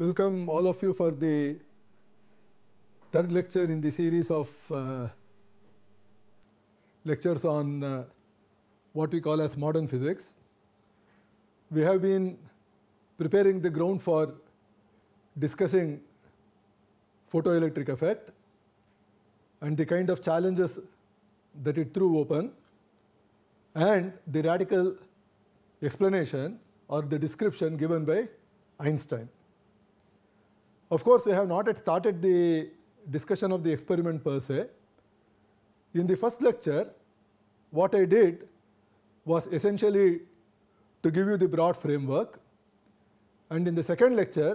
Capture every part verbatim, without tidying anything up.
Welcome all of you for the third lecture in the series of uh, lectures on uh, what we call as modern physics. We have been preparing the ground for discussing photoelectric effect and the kind of challenges that it threw open and the radical explanation or the description given by Einstein. Of course, we have not yet started the discussion of the experiment per se. In the first lecture, what I did was essentially to give you the broad framework, and in the second lecture,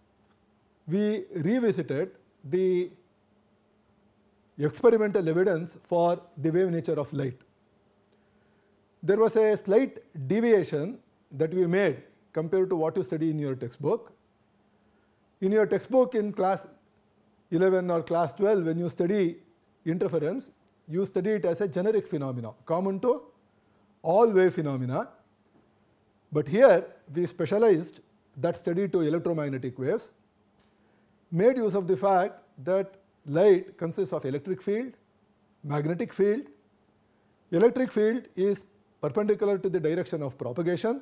we revisited the experimental evidence for the wave nature of light. There was a slight deviation that we made compared to what you study in your textbook. In your textbook in class eleven or class twelve, when you study interference, you study it as a generic phenomena, common to all wave phenomena. But here we specialized that study to electromagnetic waves, made use of the fact that light consists of electric field, magnetic field. Electric field is perpendicular to the direction of propagation,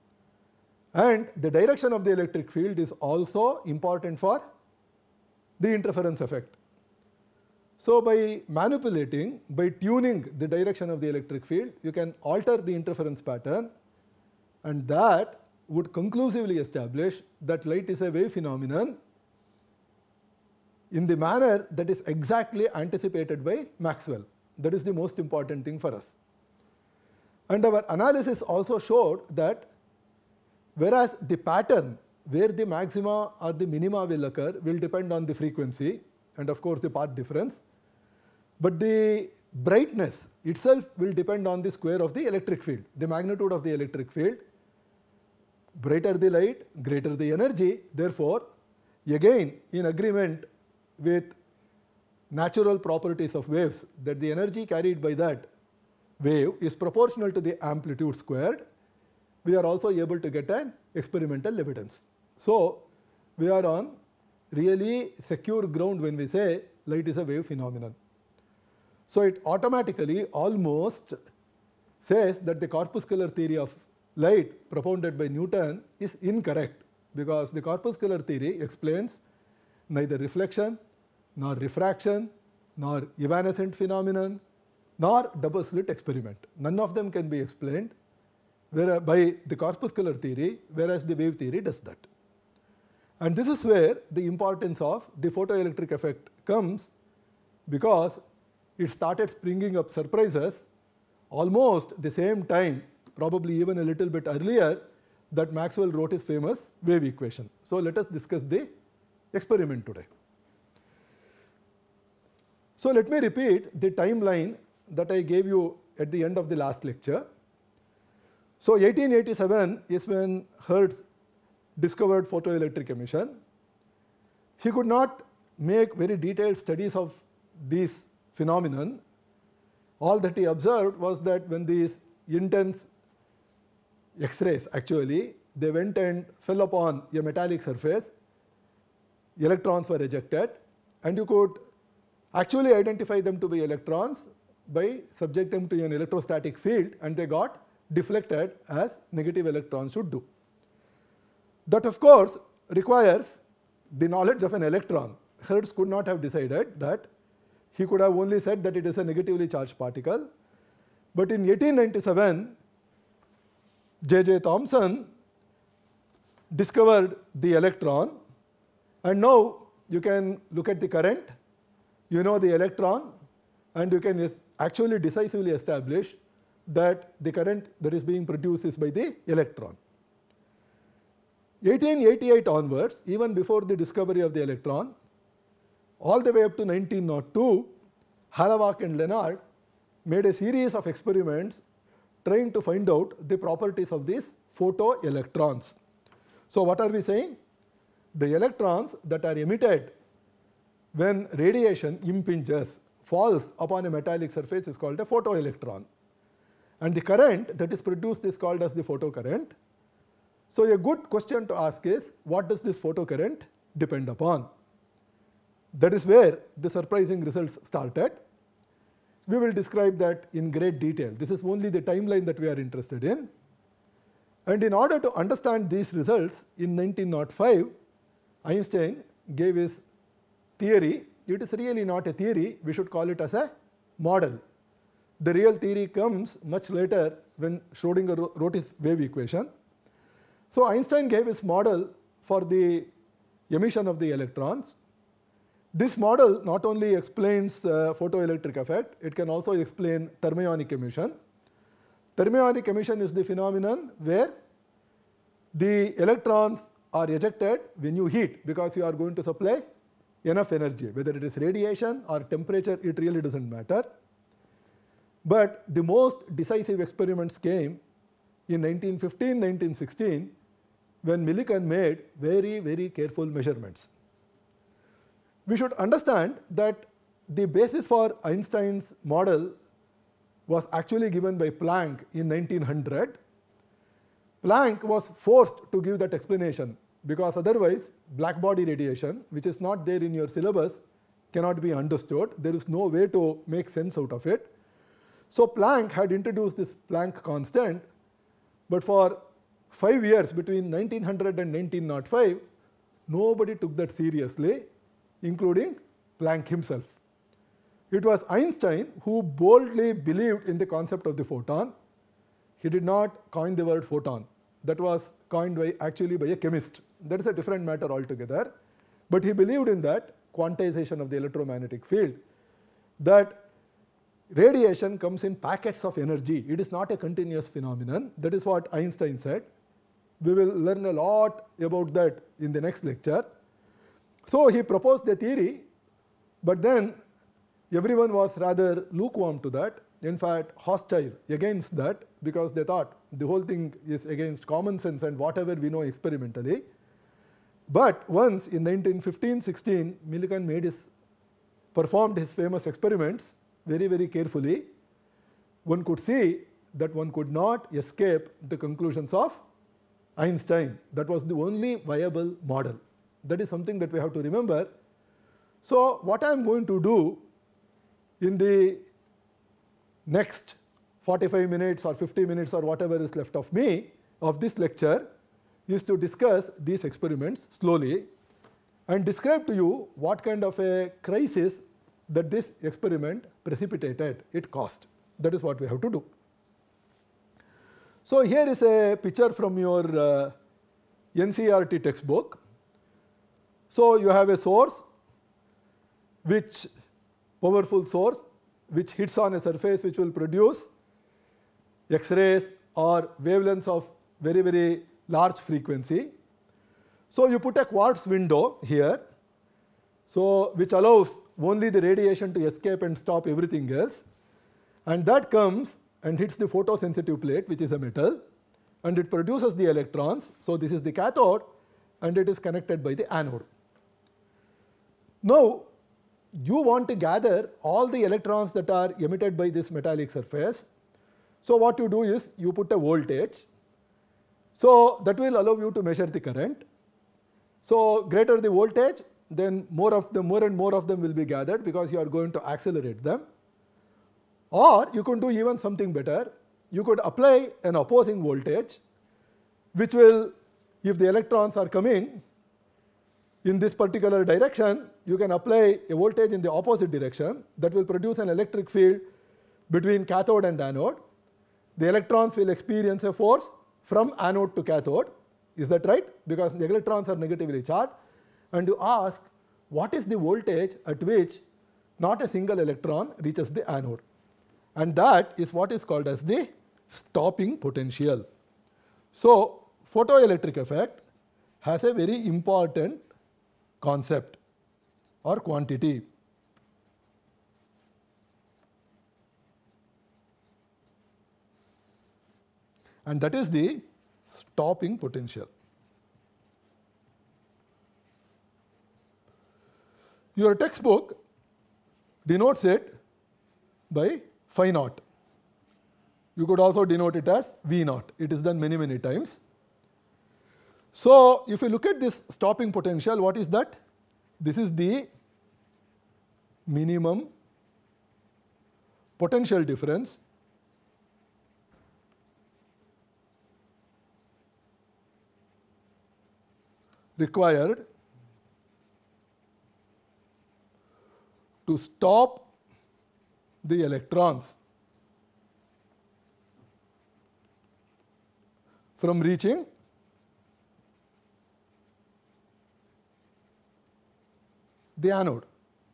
and the direction of the electric field is also important for the interference effect. So, by manipulating, by tuning the direction of the electric field, you can alter the interference pattern, and that would conclusively establish that light is a wave phenomenon in the manner that is exactly anticipated by Maxwell. That is the most important thing for us. And our analysis also showed that whereas the pattern where the maxima or the minima will occur will depend on the frequency and of course the path difference, but the brightness itself will depend on the square of the electric field, the magnitude of the electric field. Brighter the light, greater the energy. Therefore, again in agreement with natural properties of waves, that the energy carried by that wave is proportional to the amplitude squared, we are also able to get an experimental evidence. So, we are on really secure ground when we say light is a wave phenomenon. So, it automatically almost says that the corpuscular theory of light propounded by Newton is incorrect, because the corpuscular theory explains neither reflection, nor refraction, nor evanescent phenomenon, nor double slit experiment. None of them can be explained where, by the corpuscular theory, whereas the wave theory does that. And this is where the importance of the photoelectric effect comes, because it started springing up surprises almost the same time, probably even a little bit earlier, that Maxwell wrote his famous wave equation. So, let us discuss the experiment today. So, let me repeat the timeline that I gave you at the end of the last lecture. So, eighteen eighty-seven is when Hertz discovered photoelectric emission. He could not make very detailed studies of this phenomenon. All that he observed was that when these intense X-rays, actually they went and fell upon a metallic surface, electrons were ejected, and you could actually identify them to be electrons by subjecting them to an electrostatic field, and they got deflected as negative electrons should do. That of course requires the knowledge of an electron. Hertz could not have decided that. He could have only said that it is a negatively charged particle. But in eighteen ninety-seven, J J Thomson discovered the electron, and now you can look at the current, you know the electron, and you can actually decisively establish that the current that is being produced is by the electron. eighteen eighty-eight onwards, even before the discovery of the electron, all the way up to nineteen oh two, Hallenbach and Lenard made a series of experiments trying to find out the properties of these photoelectrons. So, what are we saying? The electrons that are emitted when radiation impinges, falls upon a metallic surface is called a photoelectron, and the current that is produced is called as the photocurrent. So a good question to ask is, what does this photocurrent depend upon? That is where the surprising results started. We will describe that in great detail. This is only the timeline that we are interested in. And in order to understand these results, in nineteen oh five, Einstein gave his theory. It is really not a theory, we should call it as a model. The real theory comes much later when Schrödinger wrote his wave equation. So Einstein gave his model for the emission of the electrons. This model not only explains uh, photoelectric effect, it can also explain thermionic emission. Thermionic emission is the phenomenon where the electrons are ejected when you heat, because you are going to supply enough energy. Whether it is radiation or temperature, it really doesn't matter. But the most decisive experiments came in nineteen fifteen, nineteen sixteen, when Millikan made very, very careful measurements. We should understand that the basis for Einstein's model was actually given by Planck in nineteen hundred. Planck was forced to give that explanation, because otherwise black body radiation, which is not there in your syllabus, cannot be understood. There is no way to make sense out of it. So Planck had introduced this Planck constant, but for five years between nineteen hundred and nineteen oh five, nobody took that seriously, including Planck himself. It was Einstein who boldly believed in the concept of the photon. He did not coin the word photon. That was coined by actually by a chemist. That is a different matter altogether. But he believed in that quantization of the electromagnetic field, that radiation comes in packets of energy. It is not a continuous phenomenon. That is what Einstein said. We will learn a lot about that in the next lecture. So he proposed a theory, but then everyone was rather lukewarm to that. In fact, hostile against that, because they thought the whole thing is against common sense and whatever we know experimentally. But once in nineteen fifteen sixteen, Millikan made his, performed his famous experiments very, very carefully, one could see that one could not escape the conclusions of Einstein. That was the only viable model. That is something that we have to remember. So what I am going to do in the next forty-five minutes or fifty minutes or whatever is left of me of this lecture is to discuss these experiments slowly and describe to you what kind of a crisis that this experiment precipitated, it caused. That is what we have to do. So here is a picture from your uh, N C E R T textbook. So you have a source, which powerful source, which hits on a surface which will produce X-rays or wavelengths of very, very large frequency. So you put a quartz window here, so which allows only the radiation to escape and stop everything else. And that comes and hits the photosensitive plate, which is a metal, and it produces the electrons. So this is the cathode, and it is connected by the anode. Now, you want to gather all the electrons that are emitted by this metallic surface. So what you do is you put a voltage. So that will allow you to measure the current. So greater the voltage, then more of them, more and more of them will be gathered, because you are going to accelerate them. Or you can do even something better. You could apply an opposing voltage, which will, if the electrons are coming in this particular direction, you can apply a voltage in the opposite direction that will produce an electric field between cathode and anode. The electrons will experience a force from anode to cathode. Is that right? Because the electrons are negatively charged. And you ask, what is the voltage at which not a single electron reaches the anode? And that is what is called as the stopping potential. So photoelectric effect has a very important concept or quantity. And that is the stopping potential. Your textbook denotes it by phi naught. You could also denote it as V naught. It is done many, many times. So, if you look at this stopping potential, what is that? This is the minimum potential difference required to stop the electrons from reaching the anode.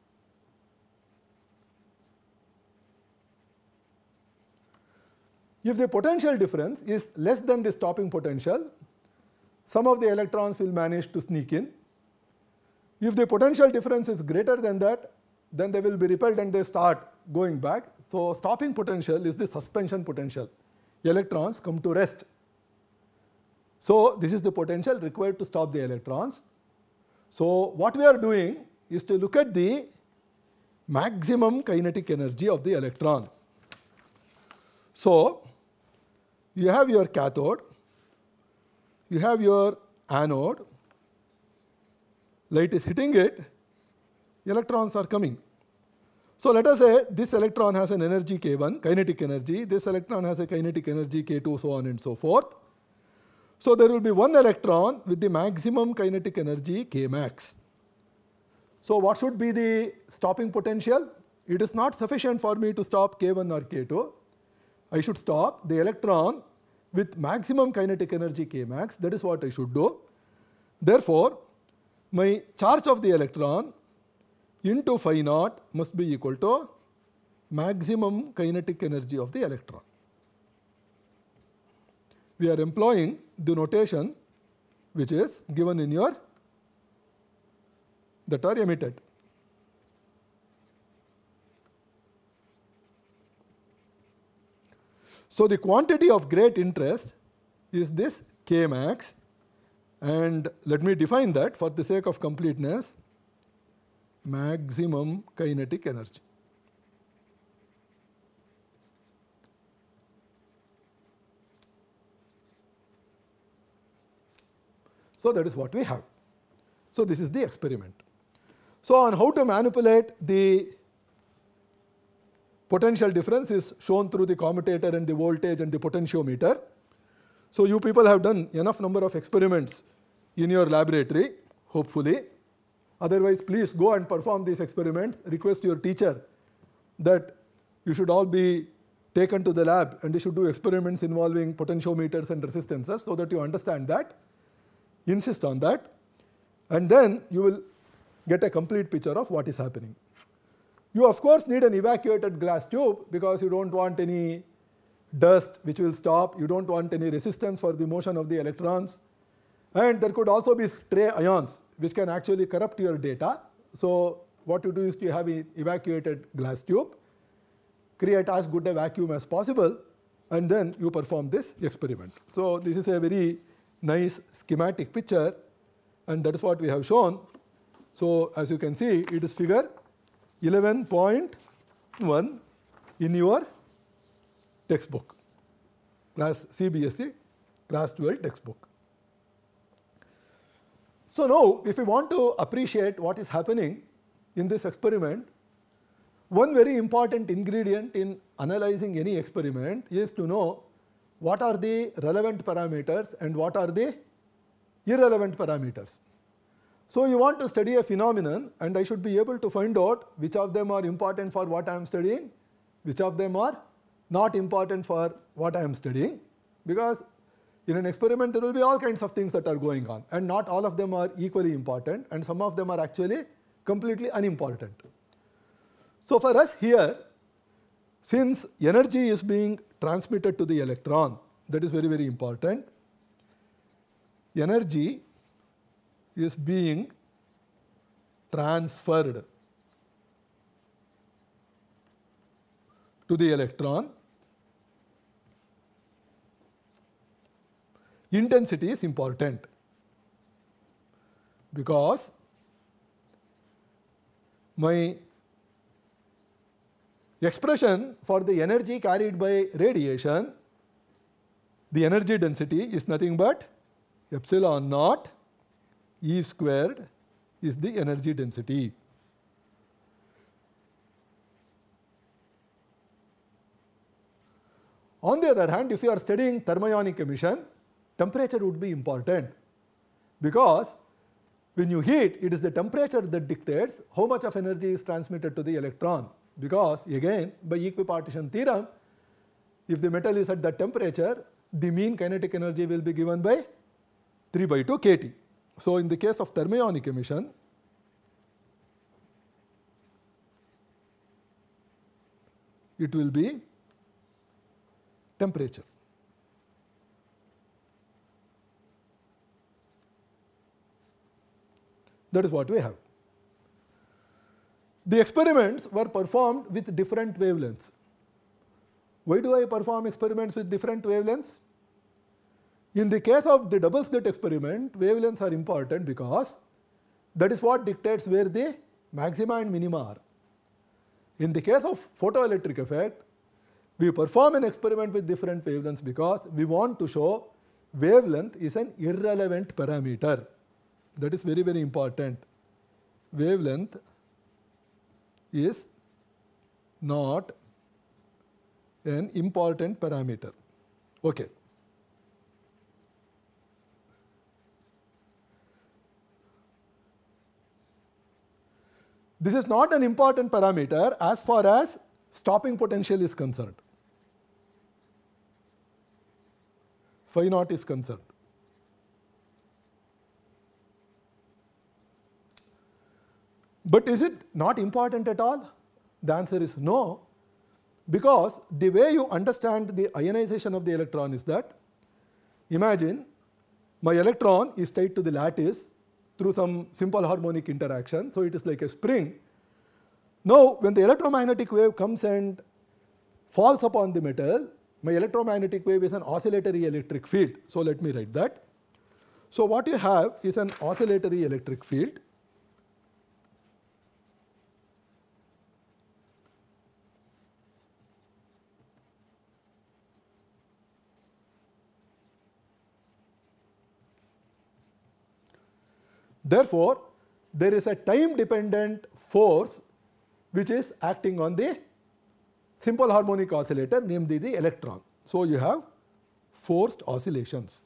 If the potential difference is less than the stopping potential, some of the electrons will manage to sneak in. If the potential difference is greater than that, then they will be repelled and they start going back. So, stopping potential is the suspension potential. Electrons come to rest. So, this is the potential required to stop the electrons. So, what we are doing is to look at the maximum kinetic energy of the electron. So, you have your cathode, you have your anode, light is hitting it, electrons are coming. So, let us say this electron has an energy K one, kinetic energy, this electron has a kinetic energy K two, so on and so forth. So, there will be one electron with the maximum kinetic energy K max. So, what should be the stopping potential? It is not sufficient for me to stop K one or K two. I should stop the electron with maximum kinetic energy K max. That is what I should do. Therefore, my charge of the electron into phi naught must be equal to maximum kinetic energy of the electron. We are employing the notation which is given in your that are emitted. So, the quantity of great interest is this K max, and let me define that for the sake of completeness: maximum kinetic energy. So, that is what we have. So, this is the experiment. So, on how to manipulate the potential difference is shown through the commutator and the voltage and the potentiometer. So, you people have done enough number of experiments in your laboratory, hopefully. Otherwise, please go and perform these experiments. Request your teacher that you should all be taken to the lab and you should do experiments involving potentiometers and resistances so that you understand that. Insist on that, and then you will get a complete picture of what is happening. You of course need an evacuated glass tube because you do not want any dust which will stop, you do not want any resistance for the motion of the electrons, and there could also be stray ions which can actually corrupt your data. So, what you do is you have an evacuated glass tube, create as good a vacuum as possible, and then you perform this experiment. So, this is a very nice schematic picture, and that is what we have shown. So, as you can see, it is figure eleven point one in your textbook, class C B S E class twelve textbook. So, now if we want to appreciate what is happening in this experiment, one very important ingredient in analyzing any experiment is to know what are the relevant parameters and what are the irrelevant parameters. So, you want to study a phenomenon, and I should be able to find out which of them are important for what I am studying, which of them are not important for what I am studying, because in an experiment there will be all kinds of things that are going on, and not all of them are equally important, and some of them are actually completely unimportant. So, for us here, since energy is being transmitted to the electron, that is very very important. Energy is being transferred to the electron. Intensity is important because my expression for the energy carried by radiation, the energy density is nothing but epsilon naught E squared is the energy density. On the other hand, if you are studying thermionic emission, temperature would be important, because when you heat, it is the temperature that dictates how much of energy is transmitted to the electron, because again by equipartition theorem, if the metal is at that temperature, the mean kinetic energy will be given by three by two k T. So in the case of thermionic emission, it will be temperature. That is what we have. The experiments were performed with different wavelengths. Why do I perform experiments with different wavelengths? In the case of the double slit experiment, wavelengths are important because that is what dictates where the maxima and minima are. In the case of photoelectric effect, we perform an experiment with different wavelengths because we want to show wavelength is an irrelevant parameter. That is very, very important. Wavelength is not an important parameter. Okay. This is not an important parameter as far as stopping potential is concerned. Phi naught is concerned. But is it not important at all? The answer is no, because the way you understand the ionization of the electron is that, imagine my electron is tied to the lattice through some simple harmonic interaction, so it is like a spring. Now when the electromagnetic wave comes and falls upon the metal, my electromagnetic wave is an oscillatory electric field. So let me write that. So what you have is an oscillatory electric field. Therefore, there is a time dependent force which is acting on the simple harmonic oscillator, namely the electron. So you have forced oscillations.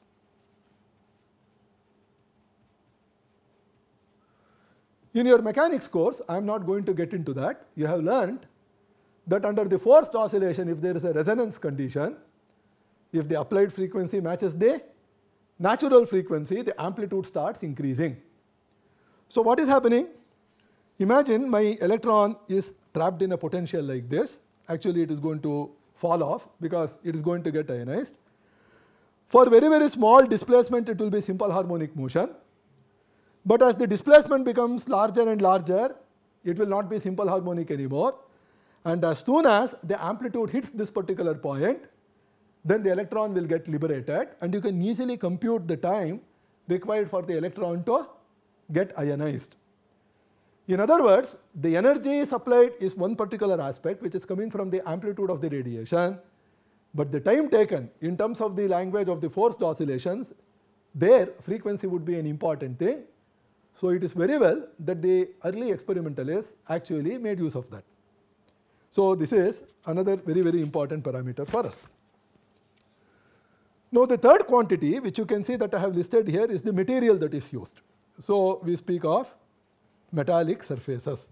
In your mechanics course, I am not going to get into that. You have learned that under the forced oscillation, if there is a resonance condition, if the applied frequency matches the natural frequency, the amplitude starts increasing. So what is happening? Imagine my electron is trapped in a potential like this. Actually, it is going to fall off because it is going to get ionized. For very, very small displacement, it will be simple harmonic motion. But as the displacement becomes larger and larger, it will not be simple harmonic anymore. And as soon as the amplitude hits this particular point, then the electron will get liberated, and you can easily compute the time required for the electron to get ionized. In other words, the energy supplied is one particular aspect which is coming from the amplitude of the radiation, but the time taken in terms of the language of the forced oscillations, their frequency would be an important thing. So it is very well that the early experimentalists actually made use of that. So this is another very, very important parameter for us. Now the third quantity which you can see that I have listed here is the material that is used. So we speak of metallic surfaces.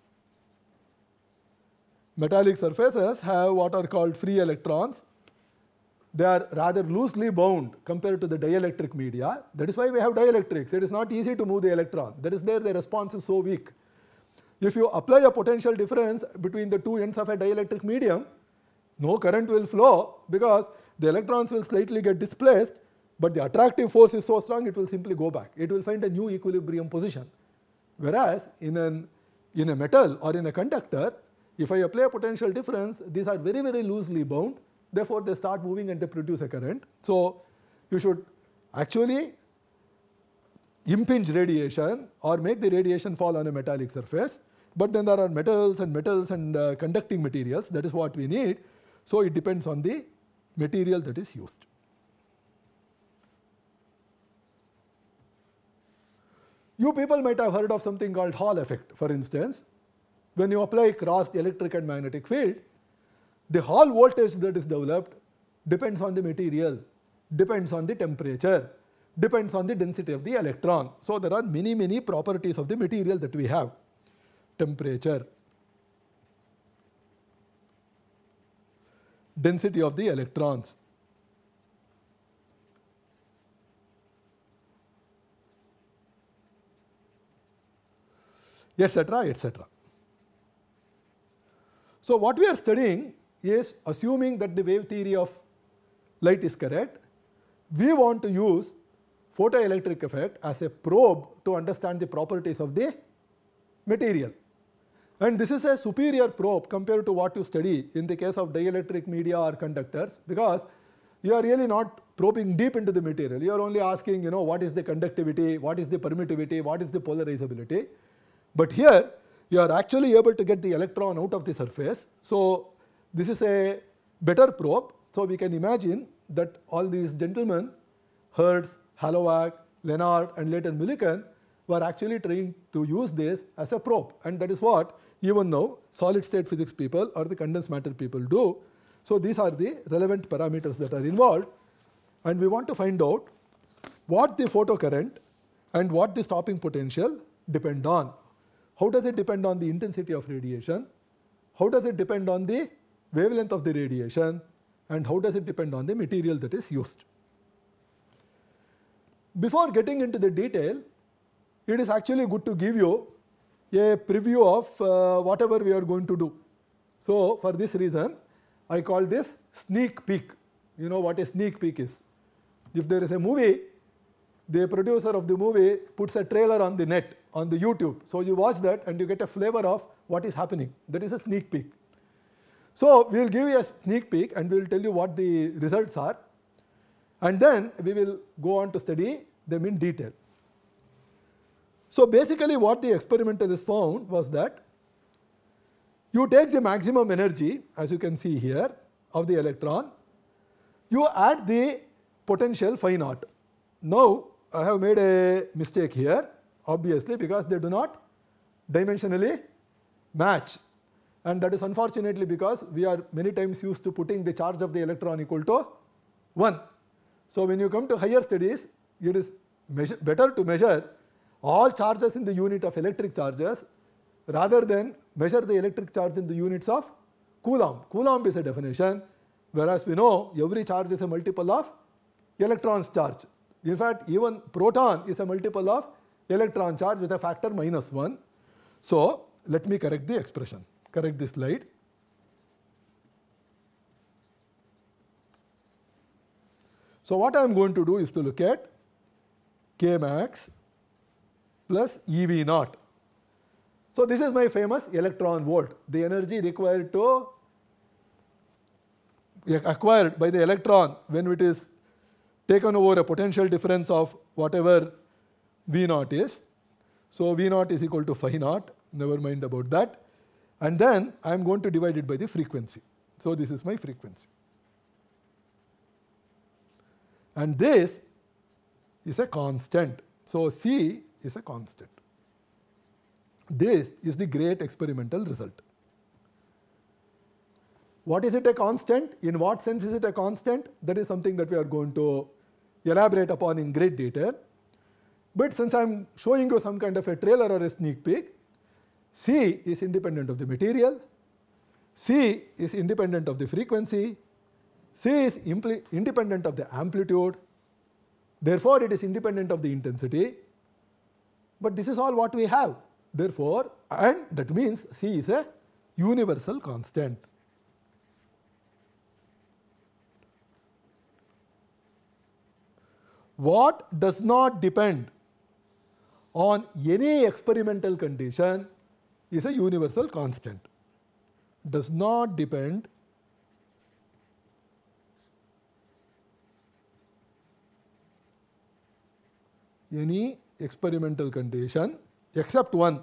Metallic surfaces have what are called free electrons. They are rather loosely bound compared to the dielectric media. That is why we have dielectrics. It is not easy to move the electron. That is there the response is so weak. If you apply a potential difference between the two ends of a dielectric medium, no current will flow because the electrons will slightly get displaced, but the attractive force is so strong it will simply go back. It will find a new equilibrium position. Whereas in, an, in a metal or in a conductor, if I apply a potential difference, these are very, very loosely bound. Therefore, they start moving and they produce a current. So you should actually impinge radiation or make the radiation fall on a metallic surface. But then there are metals and metals and uh, conducting materials. That is what we need. So it depends on the material that is used. You people might have heard of something called Hall effect, for instance. When you apply crossed electric and magnetic field, the Hall voltage that is developed depends on the material, depends on the temperature, depends on the density of the electron. So there are many, many properties of the material that we have. Temperature, density of the electrons, etc., et cetera. So what we are studying is, assuming that the wave theory of light is correct, we want to use photoelectric effect as a probe to understand the properties of the material. And this is a superior probe compared to what you study in the case of dielectric media or conductors, because you are really not probing deep into the material. You are only asking, you know, what is the conductivity, what is the permittivity, what is the polarizability. But here you are actually able to get the electron out of the surface. So this is a better probe. So we can imagine that all these gentlemen, Hertz, Halovac, Lenard and later Millikan, were actually trying to use this as a probe, and that is what even now solid state physics people or the condensed matter people do. So these are the relevant parameters that are involved, and we want to find out what the photocurrent and what the stopping potential depend on. How does it depend on the intensity of radiation? How does it depend on the wavelength of the radiation? And how does it depend on the material that is used? Before getting into the detail, it is actually good to give you a preview of uh, whatever we are going to do. So for this reason, I call this sneak peek. You know what a sneak peek is. If there is a movie, the producer of the movie puts a trailer on the net, on the YouTube. So you watch that and you get a flavor of what is happening. That is a sneak peek. So we will give you a sneak peek and we will tell you what the results are. And then we will go on to study them in detail. So basically what the experimentalists found was that you take the maximum energy, as you can see here, of the electron, you add the potential phi naught. Now I have made a mistake here, obviously, because they do not dimensionally match, and that is unfortunately because we are many times used to putting the charge of the electron equal to one. So when you come to higher studies, it is measure, better to measure all charges in the unit of electric charges rather than measure the electric charge in the units of Coulomb. Coulomb is a definition, whereas we know every charge is a multiple of electron's charge. In fact, even proton is a multiple of electron charge with a factor minus one. So let me correct the expression, correct this slide. So what I am going to do is to look at K max plus E V naught. So this is my famous electron volt, the energy required to acquired by the electron when it is taken over a potential difference of whatever V naught is. So V naught is equal to phi naught, never mind about that. And then I am going to divide it by the frequency. So this is my frequency. And this is a constant. So C is a constant. This is the great experimental result. What is it a constant? In what sense is it a constant? That is something that we are going to elaborate upon in great detail. But since I am showing you some kind of a trailer or a sneak peek, C is independent of the material, C is independent of the frequency, C is independent of the amplitude, therefore it is independent of the intensity. But this is all what we have. Therefore, and that means C is a universal constant. What does not depend on any experimental condition is a universal constant. Does not depend any experimental condition except one.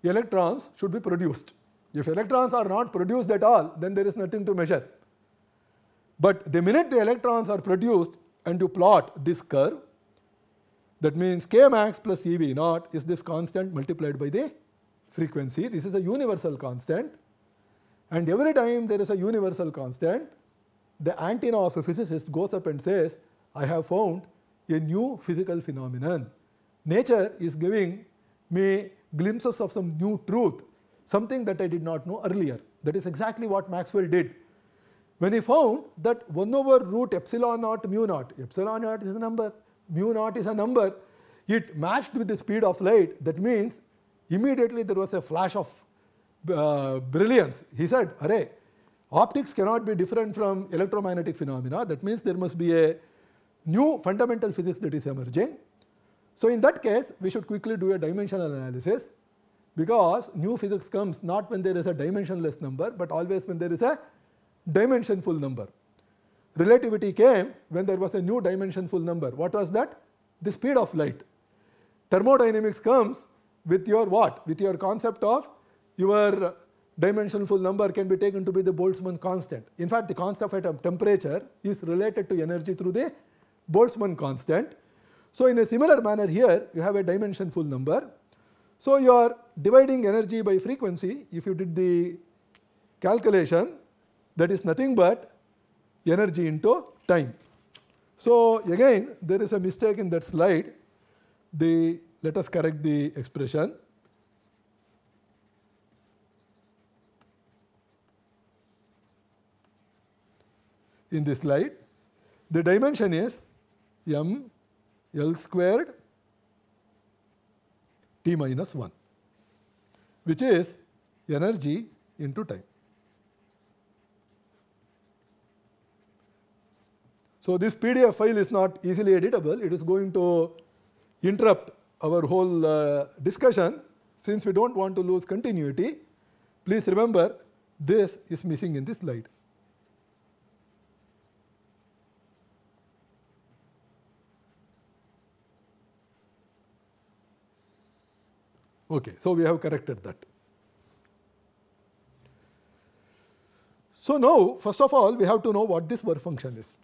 Electrons should be produced. If electrons are not produced at all, then there is nothing to measure. But the minute the electrons are produced and you plot this curve, that means K max plus E V naught is this constant multiplied by the frequency. This is a universal constant, and every time there is a universal constant, the antenna of a physicist goes up and says, I have found a new physical phenomenon. Nature is giving me glimpses of some new truth, something that I did not know earlier. That is exactly what Maxwell did. When he found that one over root epsilon naught mu naught, epsilon naught is a number, mu naught is a number, it matched with the speed of light. That means immediately there was a flash of uh, brilliance. He said, array, optics cannot be different from electromagnetic phenomena. That means there must be a new fundamental physics that is emerging. So in that case, we should quickly do a dimensional analysis, because new physics comes not when there is a dimensionless number, but always when there is a dimensionful number. Relativity came when there was a new dimensionful number. What was that? The speed of light. Thermodynamics comes with your what? With your concept of your dimensionful number can be taken to be the Boltzmann constant. In fact, the concept of temperature is related to energy through the Boltzmann constant. So in a similar manner here, you have a dimensionful number. So you are dividing energy by frequency. If you did the calculation, that is nothing but energy into time. So again, there is a mistake in that slide. The, let us correct the expression. In this slide, the dimension is m L squared T minus one, which is energy into time. So this P D F file is not easily editable. It is going to interrupt our whole uh, discussion. Since we don't want to lose continuity, please remember this is missing in this slide. Okay, so we have corrected that. So now, first of all, we have to know what this work function is.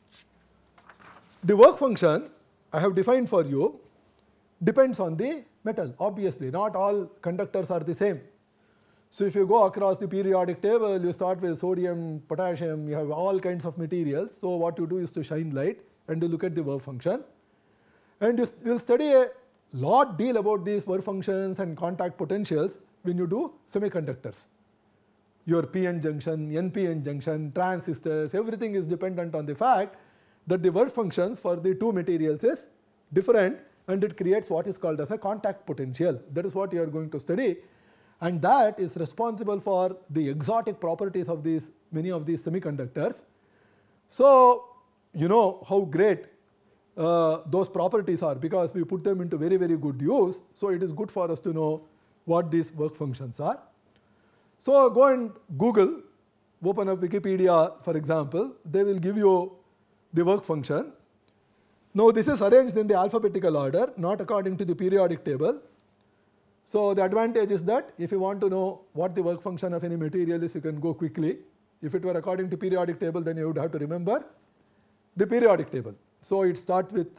The work function I have defined for you depends on the metal. Obviously, not all conductors are the same. So if you go across the periodic table, you start with sodium, potassium, you have all kinds of materials. So what you do is to shine light and you look at the work function. And you will study a lot deal about these work functions and contact potentials when you do semiconductors. Your P N junction, N P N junction, transistors, everything is dependent on the fact that the work functions for the two materials is different, and it creates what is called as a contact potential. That is what you are going to study, and that is responsible for the exotic properties of these many of these semiconductors. So you know how great uh, those properties are, because we put them into very very good use. So it is good for us to know what these work functions are. So go and Google, open up Wikipedia for example, they will give you the work function. Now this is arranged in the alphabetical order, not according to the periodic table. So the advantage is that if you want to know what the work function of any material is, you can go quickly. If it were according to periodic table, then you would have to remember the periodic table. So it starts with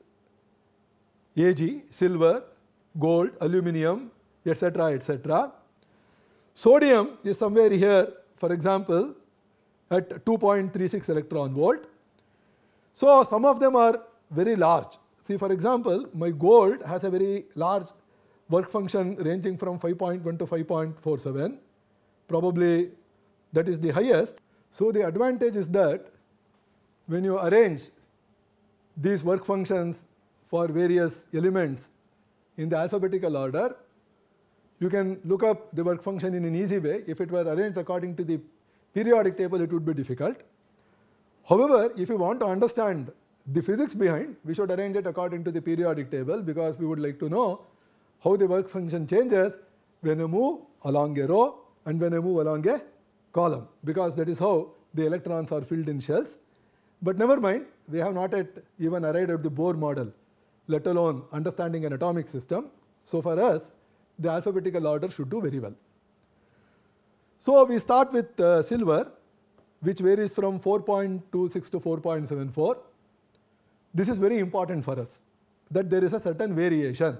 Ag, silver, gold, aluminium, et cetera, et cetera. Sodium is somewhere here, for example, at two point three six electron volt. So some of them are very large. See, for example, my gold has a very large work function ranging from five point one to five point four seven. Probably that is the highest. So the advantage is that when you arrange these work functions for various elements in the alphabetical order, you can look up the work function in an easy way. If it were arranged according to the periodic table, it would be difficult. However, if you want to understand the physics behind, we should arrange it according to the periodic table, because we would like to know how the work function changes when I move along a row and when I move along a column, because that is how the electrons are filled in shells. But never mind, we have not yet even arrived at the Bohr model, let alone understanding an atomic system. So for us, the alphabetical order should do very well. So we start with uh, silver. which varies from four point two six to four point seven four. This is very important for us, that there is a certain variation.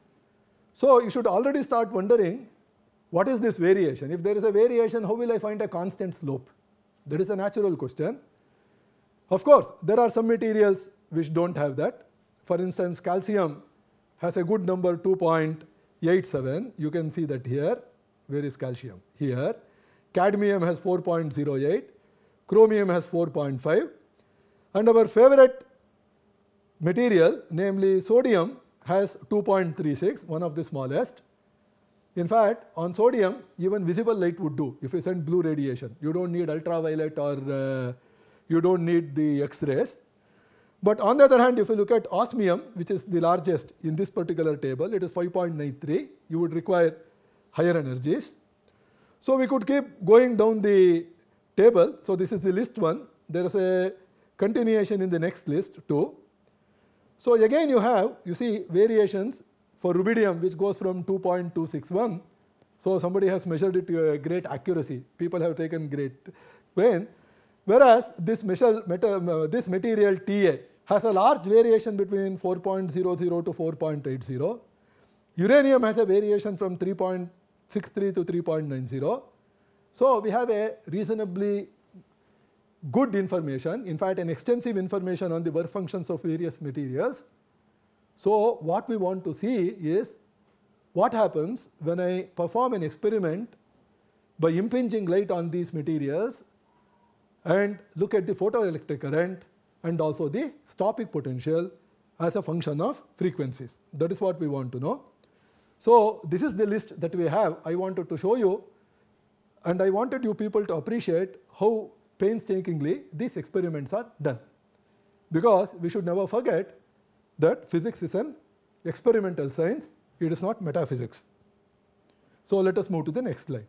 So you should already start wondering, what is this variation? If there is a variation, how will I find a constant slope? That is a natural question. Of course, there are some materials which don't have that. For instance, calcium has a good number two point eight seven. You can see that here. Where is calcium? Here. Cadmium has four point zero eight. Chromium has four point five. And our favorite material, namely sodium, has two point three six, one of the smallest. In fact, on sodium, even visible light would do if you send blue radiation. You don't need ultraviolet or uh, you don't need the X-rays. But on the other hand, if you look at osmium, which is the largest in this particular table, it is five point nine three. You would require higher energies. So we could keep going down the table. So this is the list one. There is a continuation in the next list too. So again you have, you see variations for rubidium, which goes from two point two six one. So somebody has measured it to a great accuracy. People have taken great pain. Whereas this, measure, meta, this material T A has a large variation between four point zero zero to four point eight zero. Uranium has a variation from three point six three to three point nine zero. So we have a reasonably good information, in fact an extensive information on the work functions of various materials. So what we want to see is what happens when I perform an experiment by impinging light on these materials and look at the photoelectric current and also the stopic potential as a function of frequencies. That is what we want to know. So this is the list that we have. I wanted to show you, and I wanted you people to appreciate how painstakingly these experiments are done, because we should never forget that physics is an experimental science, it is not metaphysics. So let us move to the next slide.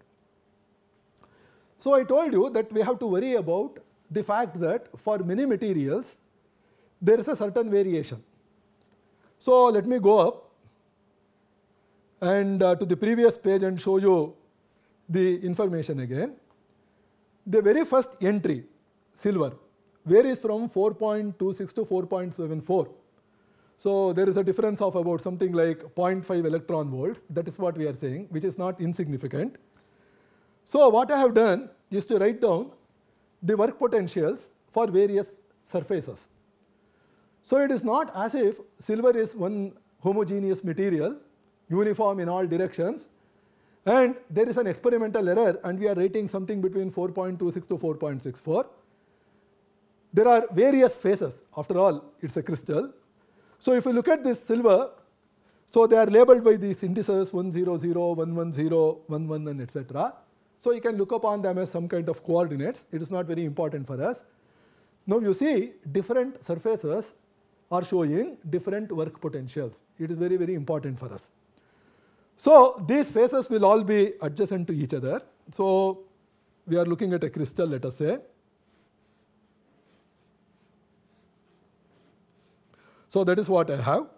So I told you that we have to worry about the fact that for many materials there is a certain variation. So let me go up and uh, to the previous page and show you the information again. The very first entry, silver, varies from four point two six to four point seven four. So there is a difference of about something like zero point five electron volts. That is what we are saying, which is not insignificant. So what I have done is to write down the work potentials for various surfaces. So it is not as if silver is one homogeneous material, uniform in all directions, and there is an experimental error and we are rating something between four point two six to four point six four. There are various phases. After all, it is a crystal. So if you look at this silver, so they are labeled by these indices one zero zero, one one zero, one one one, et cetera. So you can look upon them as some kind of coordinates. It is not very important for us. Now you see different surfaces are showing different work potentials. It is very, very important for us. So these phases will all be adjacent to each other. So we are looking at a crystal, let us say. So that is what I have.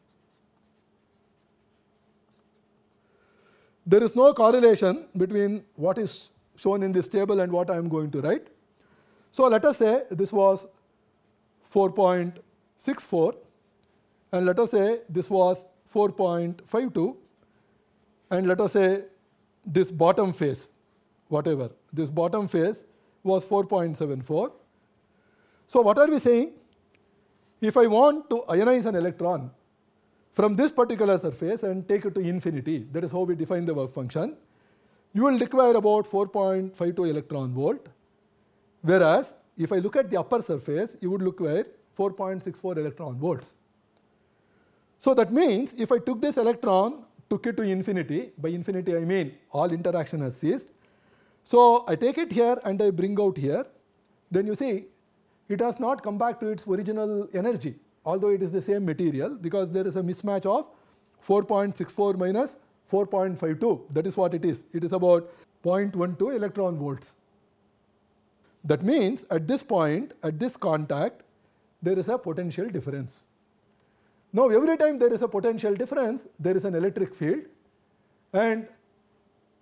There is no correlation between what is shown in this table and what I am going to write. So let us say this was four point six four, and let us say this was four point five two, and let us say this bottom phase, whatever, this bottom phase was four point seven four. So what are we saying? If I want to ionize an electron from this particular surface and take it to infinity, that is how we define the work function, you will require about four point five two electron volt, whereas if I look at the upper surface, you would require four point six four electron volts. So that means if I took this electron, took it to infinity, by infinity I mean all interaction has ceased. So I take it here and I bring out here, then you see it has not come back to its original energy, although it is the same material, because there is a mismatch of four point six four minus four point five two. That is what it is. It is about zero point one two electron volts. That means at this point, at this contact, there is a potential difference. Now every time there is a potential difference, there is an electric field, and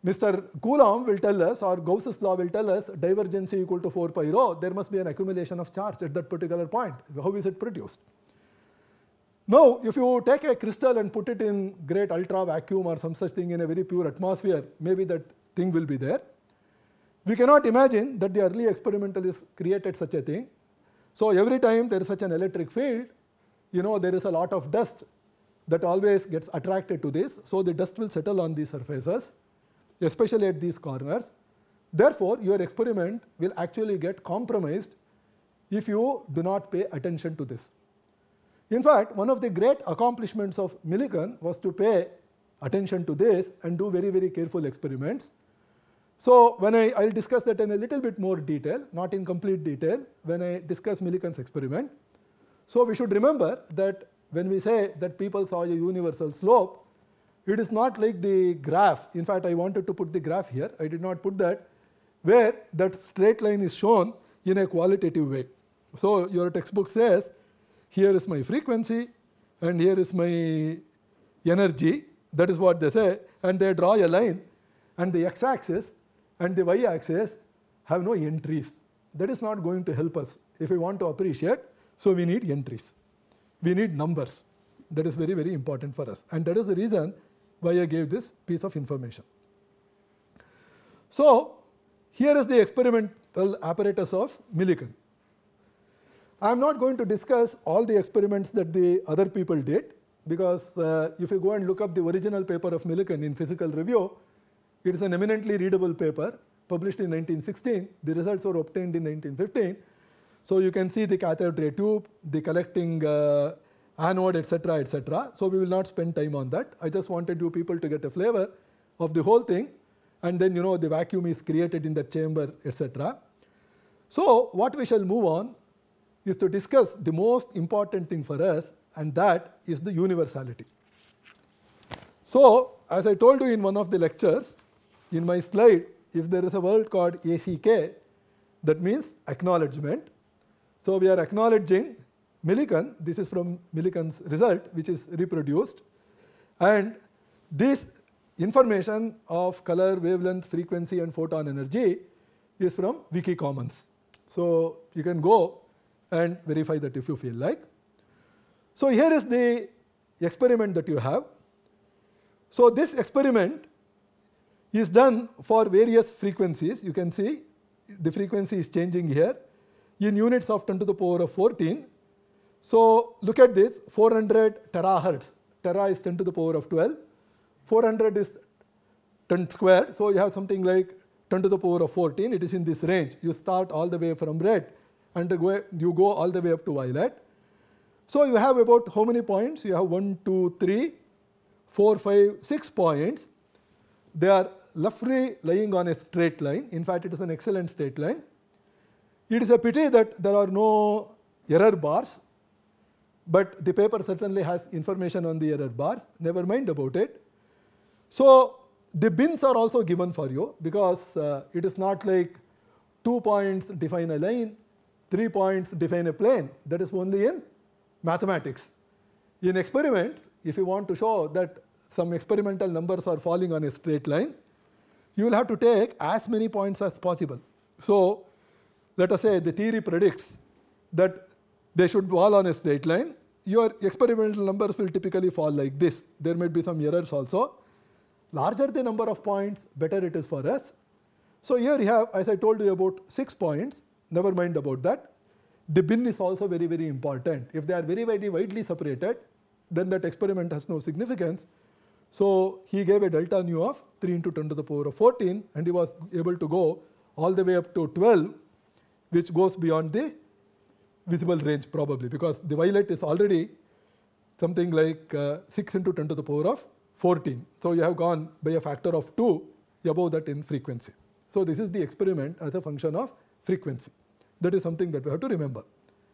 Mister Coulomb will tell us, or Gauss's law will tell us, divergence equal to four pi rho, there must be an accumulation of charge at that particular point. How is it produced? Now, if you take a crystal and put it in great ultra vacuum or some such thing in a very pure atmosphere, maybe that thing will be there. We cannot imagine that the early experimentalists created such a thing. So every time there is such an electric field, you know, there is a lot of dust that always gets attracted to this. So the dust will settle on these surfaces, especially at these corners. Therefore, your experiment will actually get compromised if you do not pay attention to this. In fact, one of the great accomplishments of Millikan was to pay attention to this and do very, very careful experiments. So when I will discuss that in a little bit more detail, not in complete detail, when I discuss Millikan's experiment. So we should remember that when we say that people saw a universal slope, it is not like the graph. In fact, I wanted to put the graph here. I did not put that, where that straight line is shown in a qualitative way. So your textbook says, here is my frequency and here is my energy. That is what they say. And they draw a line, and the x-axis and the y-axis have no entries. That is not going to help us if we want to appreciate. So we need entries. We need numbers. That is very, very important for us. And that is the reason why I gave this piece of information. So here is the experimental apparatus of Millikan. I am not going to discuss all the experiments that the other people did, because uh, if you go and look up the original paper of Millikan in Physical Review, it is an eminently readable paper published in nineteen sixteen. The results were obtained in nineteen fifteen. So you can see the cathode ray tube, the collecting uh, anode, et cetera, et cetera. So we will not spend time on that. I just wanted you people to get a flavor of the whole thing, and then you know the vacuum is created in the chamber, et cetera. So what we shall move on is to discuss the most important thing for us, and that is the universality. So as I told you in one of the lectures, in my slide, if there is a word called A C K, that means acknowledgement. So we are acknowledging Millikan. This is from Millikan's result, which is reproduced. And this information of color, wavelength, frequency and photon energy is from Wikicommons. So you can go and verify that if you feel like. So here is the experiment that you have. So this experiment is done for various frequencies. You can see the frequency is changing here in units of ten to the power of fourteen. So look at this, four hundred terahertz. Tera is ten to the power of twelve. four hundred is ten squared. So you have something like ten to the power of fourteen. It is in this range. You start all the way from red and you go all the way up to violet. So you have about how many points? You have one, two, three, four, five, six points. They are roughly lying on a straight line. In fact, it is an excellent straight line. It is a pity that there are no error bars, but the paper certainly has information on the error bars. Never mind about it. So the bins are also given for you, because uh, it is not like two points define a line, three points define a plane. That is only in mathematics. In experiments, if you want to show that some experimental numbers are falling on a straight line, you will have to take as many points as possible. So let us say the theory predicts that they should fall on a straight line. Your experimental numbers will typically fall like this. There might be some errors also. Larger the number of points, better it is for us. So here you have, as I told you, about six points. Never mind about that. The bin is also very, very important. If they are very, very widely separated, then that experiment has no significance. So he gave a delta nu of three into ten to the power of fourteen, and he was able to go all the way up to twelve, which goes beyond the visible range probably, because the violet is already something like uh, six into ten to the power of fourteen. So you have gone by a factor of two above that in frequency. So this is the experiment as a function of frequency. That is something that we have to remember.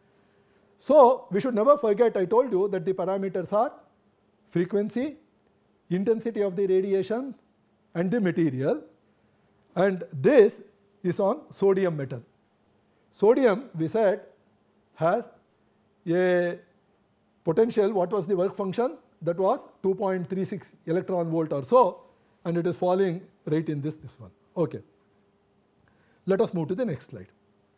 So we should never forget, I told you that the parameters are frequency, intensity of the radiation and the material, and this is on sodium metal. Sodium, we said, has a potential. What was the work function? That was two point three six electron volt or so, and it is falling right in this, this one. Okay. Let us move to the next slide.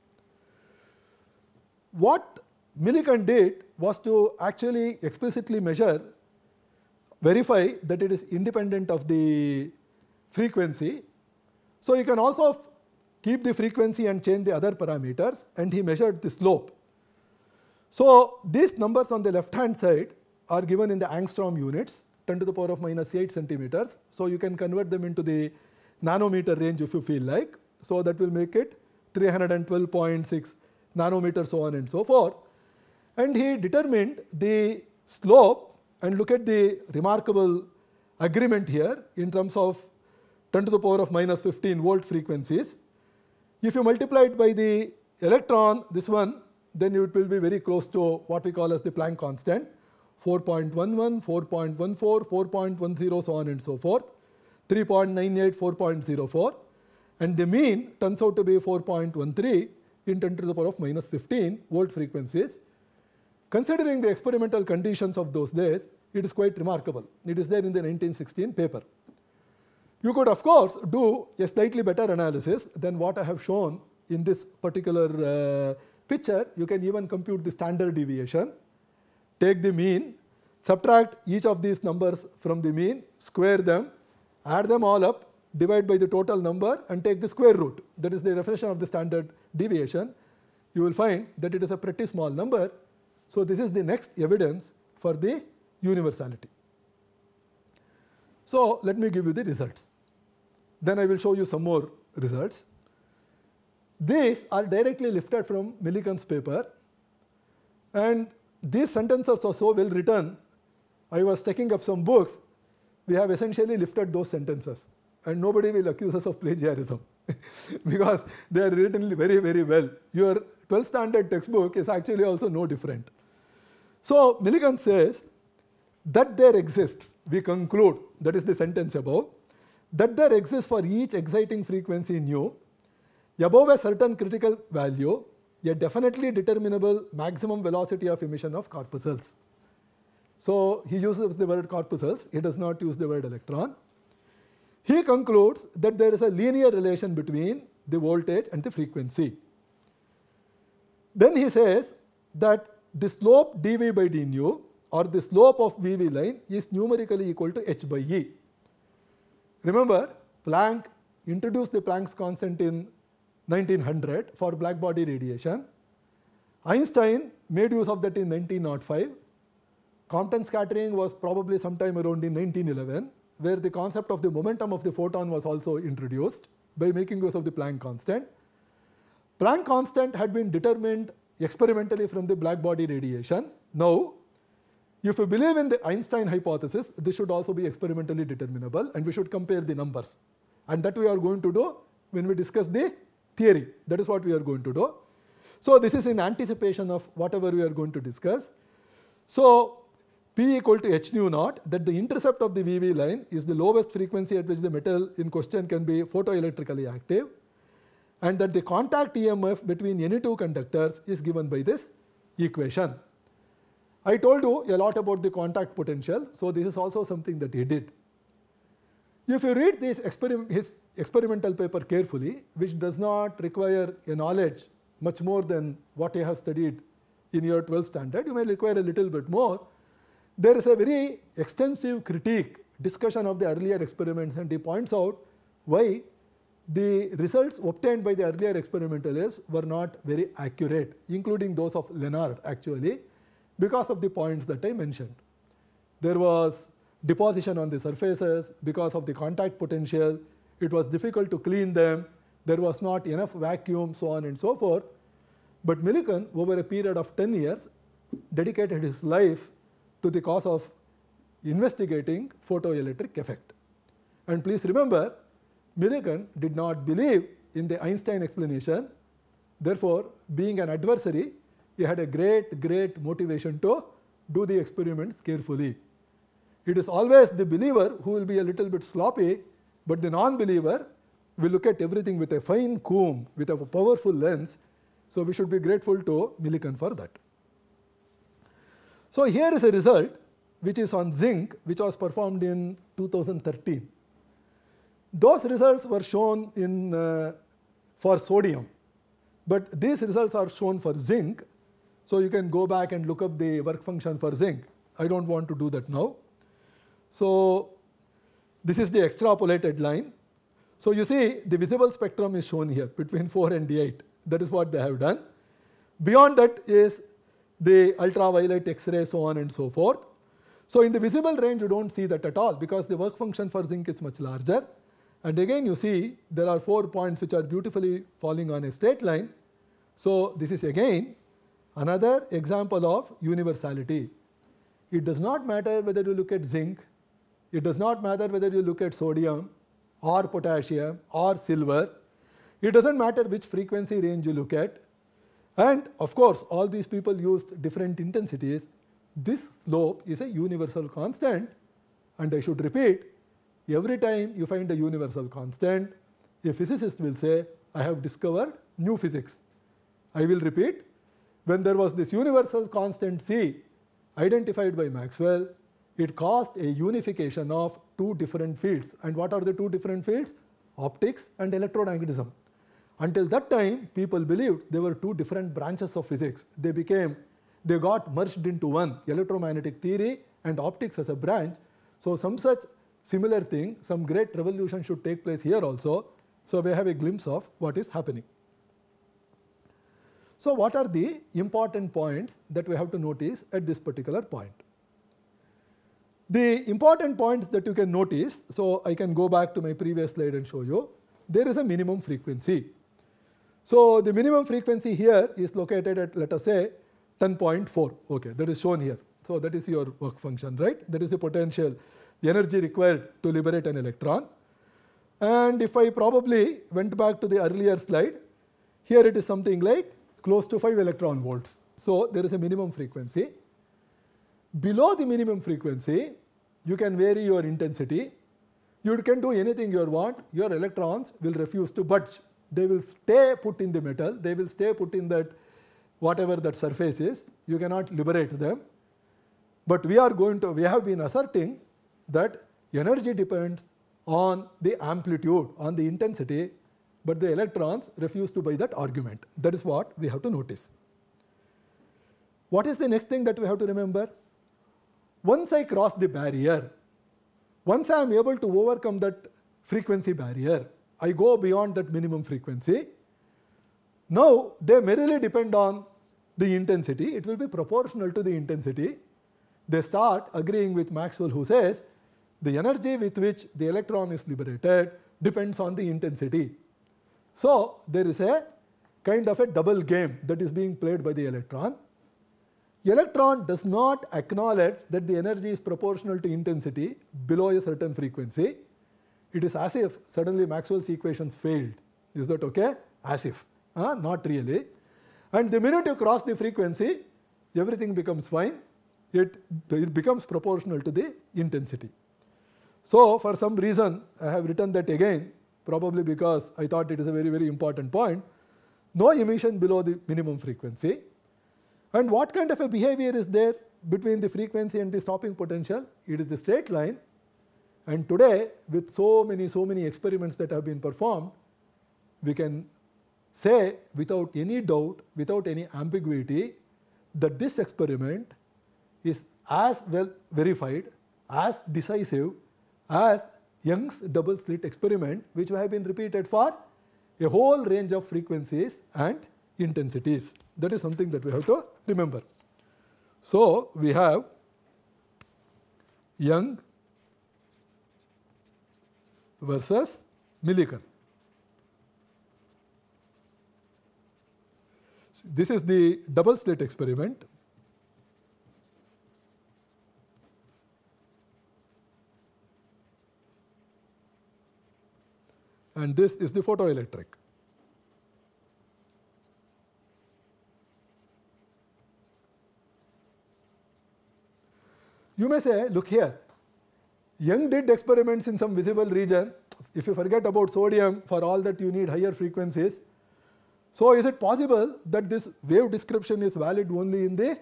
What Millikan did was to actually explicitly measure, verify that it is independent of the frequency. So you can also keep the frequency and change the other parameters, and he measured the slope. So these numbers on the left hand side are given in the angstrom units, ten to the power of minus eight centimeters. So you can convert them into the nanometer range if you feel like. So that will make it three hundred twelve point six nanometers, so on and so forth. And he determined the slope, and look at the remarkable agreement here in terms of ten to the power of minus fifteen volt frequencies. If you multiply it by the electron, this one, then it will be very close to what we call as the Planck constant, four point one one, four point one four, four point one zero, so on and so forth, three point nine eight, four point zero four, and the mean turns out to be four point one three in ten to the power of minus fifteen volt frequencies. Considering the experimental conditions of those days, it is quite remarkable. It is there in the nineteen sixteen paper. You could of course do a slightly better analysis than what I have shown in this particular uh, picture. You can even compute the standard deviation, take the mean, subtract each of these numbers from the mean, square them, add them all up, divide by the total number, and take the square root. That is the definition of the standard deviation. You will find that it is a pretty small number. So this is the next evidence for the universality. So let me give you the results. Then I will show you some more results. These are directly lifted from Millikan's paper, and these sentences are so well written. I was taking up some books. We have essentially lifted those sentences, and nobody will accuse us of plagiarism because they are written very, very well. Your twelfth standard textbook is actually also no different. So Millikan says that there exists, we conclude, that is the sentence above, that there exists for each exciting frequency nu, above a certain critical value, a definitely determinable maximum velocity of emission of corpuscles. So he uses the word corpuscles, he does not use the word electron. He concludes that there is a linear relation between the voltage and the frequency. Then he says that the slope dV by d nu, or the slope of V V line, is numerically equal to h by E. Remember, Planck introduced the Planck's constant in nineteen hundred for black body radiation. Einstein made use of that in nineteen oh five. Compton scattering was probably sometime around in nineteen eleven, where the concept of the momentum of the photon was also introduced by making use of the Planck constant. Planck constant had been determined experimentally from the black body radiation. Now, if you believe in the Einstein hypothesis, this should also be experimentally determinable, and we should compare the numbers. And that we are going to do when we discuss the theory. That is what we are going to do. So this is in anticipation of whatever we are going to discuss. So P equal to h nu naught, that the intercept of the V V line is the lowest frequency at which the metal in question can be photoelectrically active, and that the contact E M F between any two conductors is given by this equation. I told you a lot about the contact potential, so this is also something that he did. If you read this experiment, his experimental paper carefully, which does not require a knowledge much more than what you have studied in your twelfth standard, you may require a little bit more. There is a very extensive critique, discussion of the earlier experiments, and he points out why the results obtained by the earlier experimentalists were not very accurate, including those of Lenard actually, because of the points that I mentioned. There was deposition on the surfaces because of the contact potential. It was difficult to clean them. There was not enough vacuum, so on and so forth. But Millikan, over a period of ten years, dedicated his life to the cause of investigating photoelectric effect. And please remember, Millikan did not believe in the Einstein explanation. Therefore, being an adversary, he had a great, great motivation to do the experiments carefully. It is always the believer who will be a little bit sloppy, but the non-believer will look at everything with a fine comb, with a powerful lens. So we should be grateful to Millikan for that. So here is a result which is on zinc, which was performed in two thousand thirteen. Those results were shown in uh, for sodium, but these results are shown for zinc. So you can go back and look up the work function for zinc. I don't want to do that now. So this is the extrapolated line. So you see the visible spectrum is shown here between four and D eight. That is what they have done. Beyond that is the ultraviolet, X-ray, so on and so forth. So in the visible range you don't see that at all because the work function for zinc is much larger. And again you see there are four points which are beautifully falling on a straight line. So this is again another example of universality. It does not matter whether you look at zinc, it does not matter whether you look at sodium or potassium or silver. It doesn't matter which frequency range you look at. And of course, all these people used different intensities. This slope is a universal constant. And I should repeat, every time you find a universal constant, a physicist will say, I have discovered new physics. I will repeat, when there was this universal constant C identified by Maxwell, it caused a unification of two different fields. And what are the two different fields? Optics and electromagnetism. Until that time, people believed there were two different branches of physics. They became, they got merged into one, electromagnetic theory and optics as a branch. So some such similar thing, some great revolution should take place here also. So we have a glimpse of what is happening. So what are the important points that we have to notice at this particular point? The important points that you can notice, so I can go back to my previous slide and show you, there is a minimum frequency. So the minimum frequency here is located at, let us say, ten point four, okay, that is shown here. So that is your work function, right? That is the potential, the energy required to liberate an electron. And if I probably went back to the earlier slide, here it is something like close to five electron volts. So there is a minimum frequency. Below the minimum frequency, you can vary your intensity. You can do anything you want. Your electrons will refuse to budge. They will stay put in the metal. They will stay put in that whatever that surface is. You cannot liberate them. But we are going to, we have been asserting that energy depends on the amplitude, on the intensity, but the electrons refuse to buy that argument. That is what we have to notice. What is the next thing that we have to remember? Once I cross the barrier, once I am able to overcome that frequency barrier, I go beyond that minimum frequency. Now they merely depend on the intensity. It will be proportional to the intensity. They start agreeing with Maxwell, who says the energy with which the electron is liberated depends on the intensity. So there is a kind of a double game that is being played by the electron. Electron does not acknowledge that the energy is proportional to intensity below a certain frequency. It is as if suddenly Maxwell's equations failed. Is that okay? As if. Uh, not really. And the minute you cross the frequency, everything becomes fine. It, it becomes proportional to the intensity. So for some reason, I have written that again, probably because I thought it is a very, very important point. No emission below the minimum frequency. And what kind of a behavior is there between the frequency and the stopping potential? It is a straight line. And today, with so many, so many experiments that have been performed, we can say without any doubt, without any ambiguity, that this experiment is as well verified, as decisive as Young's double slit experiment, which have been repeated for a whole range of frequencies and intensities. That is something that we have to remember. So we have Young versus Millikan. This is the double slit experiment. And this is the photoelectric. You may say, look here, Young did experiments in some visible region. If you forget about sodium, for all that you need higher frequencies. So is it possible that this wave description is valid only in the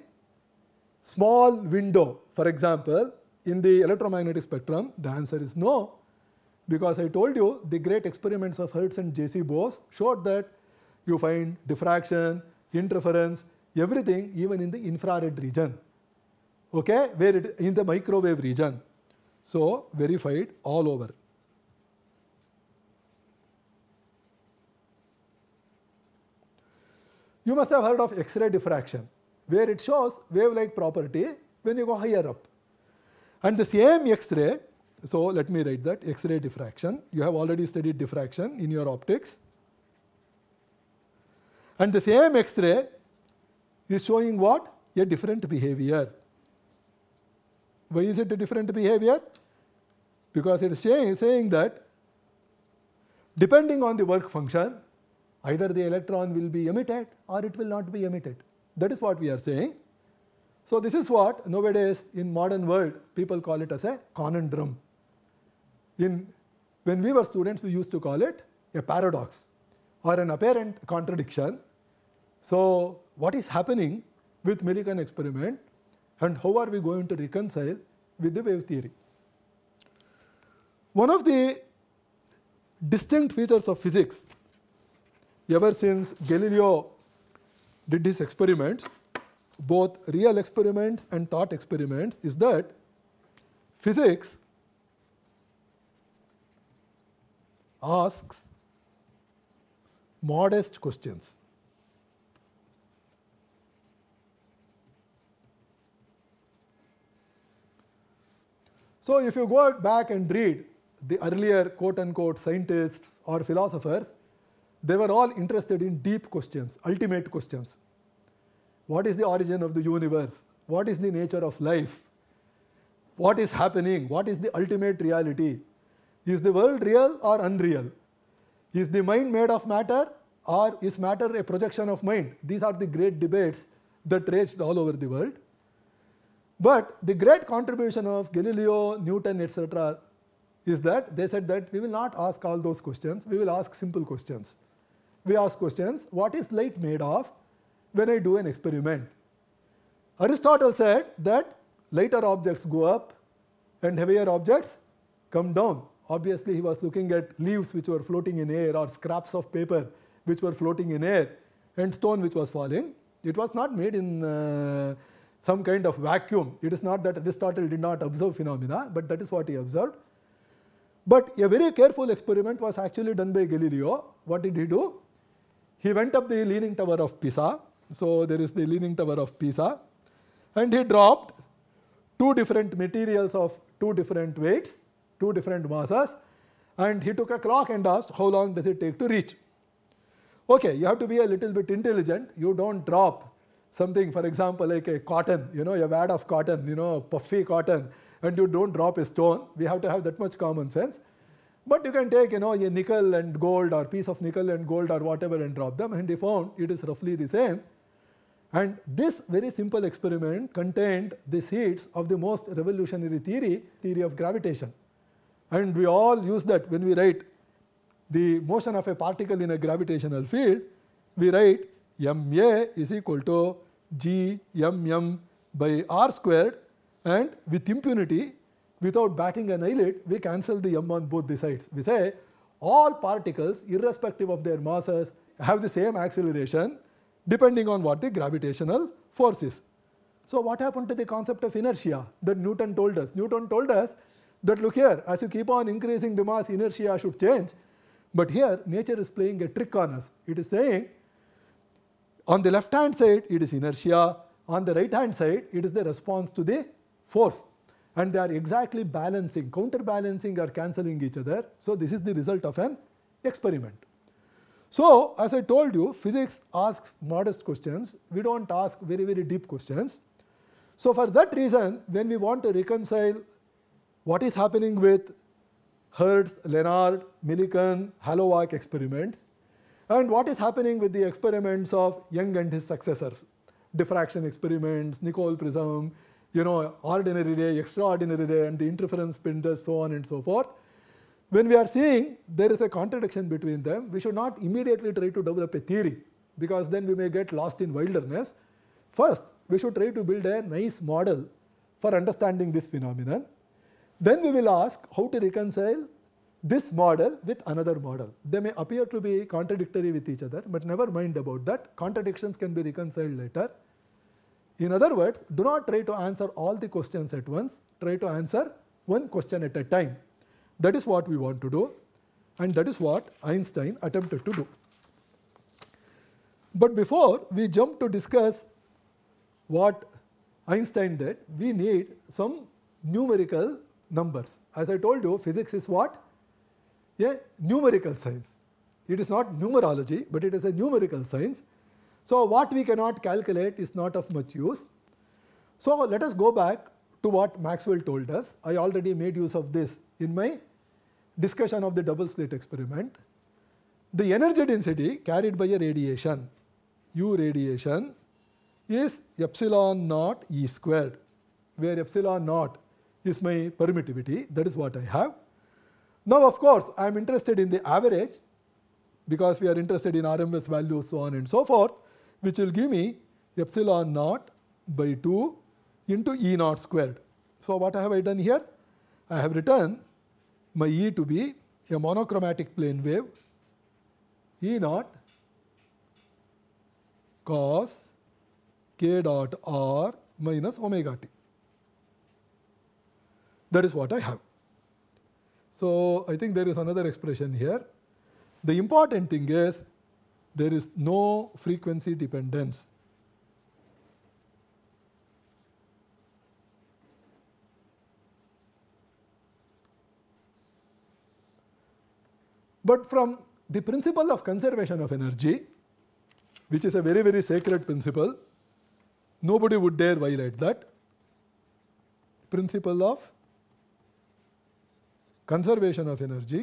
small window? For example, in the electromagnetic spectrum, the answer is no. because I told you the great experiments of Hertz and J C Bose showed that you find diffraction, interference, everything even in the infrared region, okay, where it in the microwave region. So verified all over. You must have heard of X-ray diffraction, where it shows wave-like property when you go higher up. And the same X-ray, so let me write that, X-ray diffraction. You have already studied diffraction in your optics. And the same X-ray is showing what? A different behavior. Why is it a different behavior? Because it is saying, saying that depending on the work function, either the electron will be emitted or it will not be emitted. That is what we are saying. So this is what nowadays in modern world people call it as a conundrum. In, when we were students, we used to call it a paradox or an apparent contradiction. So what is happening with Millikan experiment and how are we going to reconcile with the wave theory? One of the distinct features of physics ever since Galileo did his experiments, both real experiments and thought experiments, is that physics asks modest questions. So if you go back and read the earlier quote unquote scientists or philosophers, they were all interested in deep questions, ultimate questions. What is the origin of the universe? What is the nature of life? What is happening? What is the ultimate reality? Is the world real or unreal? Is the mind made of matter or is matter a projection of mind? These are the great debates that raged all over the world. But the great contribution of Galileo, Newton, et cetera is that they said that we will not ask all those questions, we will ask simple questions. We ask questions, what is light made of when I do an experiment? Aristotle said that lighter objects go up and heavier objects come down. Obviously, he was looking at leaves which were floating in air or scraps of paper which were floating in air and stone which was falling. It was not made in uh, some kind of vacuum. It is not that Aristotle did not observe phenomena, but that is what he observed. But a very careful experiment was actually done by Galileo. What did he do? He went up the Leaning Tower of Pisa. So there is the Leaning Tower of Pisa. And he dropped two different materials of two different weights, two different masses. And he took a clock and asked, how long does it take to reach? Okay, you have to be a little bit intelligent. You don't drop something, for example, like a cotton, you know, a wad of cotton, you know, puffy cotton, and you don't drop a stone. We have to have that much common sense. But you can take, you know, a nickel and gold or piece of nickel and gold or whatever and drop them, and he found it is roughly the same. And this very simple experiment contained the seeds of the most revolutionary theory, theory of gravitation. And we all use that when we write the motion of a particle in a gravitational field. We write M A is equal to G M M by R squared, and with impunity, without batting an eyelid, we cancel the M on both the sides. We say all particles, irrespective of their masses, have the same acceleration depending on what the gravitational force is. So what happened to the concept of inertia that Newton told us? Newton told us that, look here, as you keep on increasing the mass, inertia should change. But here, nature is playing a trick on us. It is saying, on the left hand side, it is inertia. On the right hand side, it is the response to the force. And they are exactly balancing, counterbalancing or cancelling each other. So this is the result of an experiment. So as I told you, physics asks modest questions. We don't ask very, very deep questions. So for that reason, when we want to reconcile what is happening with Hertz, Lenard, Millikan, Halovac experiments, and what is happening with the experiments of Young and his successors, diffraction experiments, Nicol prism, you know, ordinary ray, extraordinary ray, and the interference spindles, so on and so forth. When we are seeing there is a contradiction between them, we should not immediately try to develop a theory, because then we may get lost in wilderness. First, we should try to build a nice model for understanding this phenomenon. Then we will ask how to reconcile this model with another model. They may appear to be contradictory with each other, but never mind about that. Contradictions can be reconciled later. In other words, do not try to answer all the questions at once. Try to answer one question at a time. That is what we want to do, and that is what Einstein attempted to do. But before we jump to discuss what Einstein did, we need some numerical numbers. As I told you, physics is what? A numerical science. It is not numerology, but it is a numerical science. So what we cannot calculate is not of much use. So let us go back to what Maxwell told us. I already made use of this in my discussion of the double slit experiment. The energy density carried by a radiation, U radiation, is epsilon naught E squared, where epsilon naught is my permittivity. That is what I have. Now of course, I am interested in the average, because we are interested in R M S values, so on and so forth, which will give me epsilon naught by two into E naught squared. So what have I done here? I have written my E to be a monochromatic plane wave, E naught cos k dot r minus omega t. That is what I have. So I think there is another expression here. The important thing is there is no frequency dependence. But from the principle of conservation of energy, which is a very, very sacred principle, nobody would dare violate that. Principle of conservation of energy.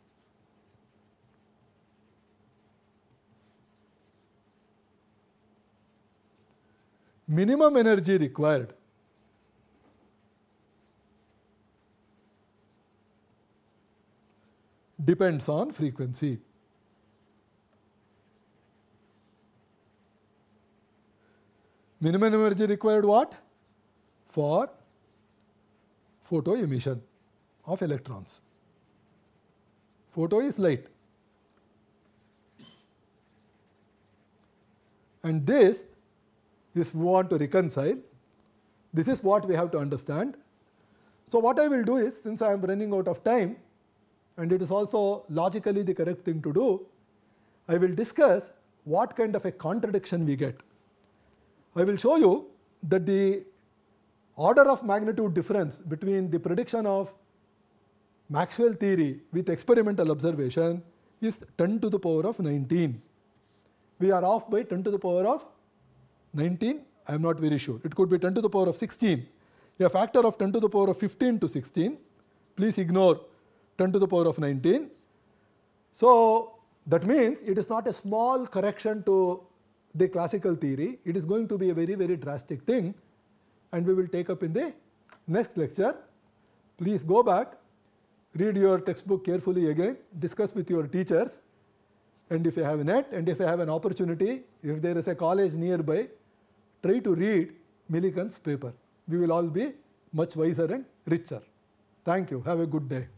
Minimum energy required depends on frequency. Minimum energy required what? For photo emission of electrons. Photo is light. And this, if we want to reconcile, this is what we have to understand. So what I will do is, since I am running out of time, and it is also logically the correct thing to do, I will discuss what kind of a contradiction we get. I will show you that the order of magnitude difference between the prediction of Maxwell theory with experimental observation is ten to the power of nineteen. We are off by ten to the power of nineteen, I am not very sure. It could be ten to the power of sixteen. A factor of ten to the power of fifteen to sixteen. Please ignore ten to the power of nineteen. So that means it is not a small correction to the classical theory. It is going to be a very, very drastic thing, and we will take up in the next lecture. Please go back, read your textbook carefully again, discuss with your teachers, and if you have a net and if you have an opportunity, if there is a college nearby, try to read Millikan's paper. We will all be much wiser and richer. Thank you. Have a good day.